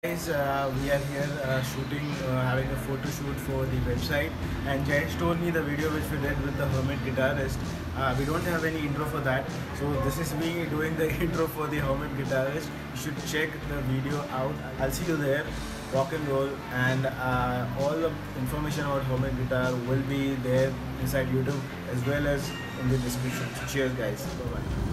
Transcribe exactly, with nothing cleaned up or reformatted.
Guys, uh, we are here uh, shooting, uh, having a photo shoot for the website, and Jayesh told me the video which we did with the Hermit Guitarist. Uh, we don't have any intro for that, so this is me doing the intro for the Hermit Guitarist. You should check the video out. I'll see you there. Rock and roll, and uh, all the information about Hermit Guitar will be there inside YouTube as well as in the description. So cheers, guys. Bye bye.